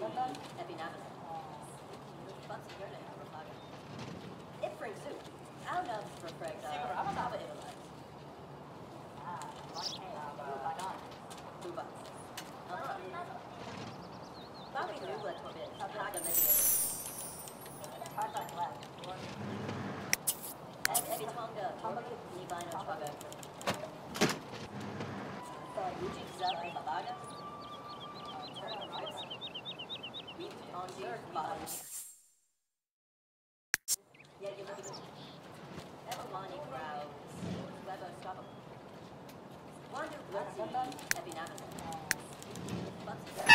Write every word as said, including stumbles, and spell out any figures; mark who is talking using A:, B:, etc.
A: Epinavis. Fancy your name, Rapaga. Ifring soup. Out of Refreg. Tava Italy. Ah, Lubanon. Luba. Bobby Nubla to bit. Haga Media. Hardly left. Ebi Tonga. Tonga. Nibino Chaga. Uji Zap Babaga. Beat on the bottom. Yeah, you look at this. Evelani crowd. Webo Stubble. Wandu Blitzy. Epinavis. Fancy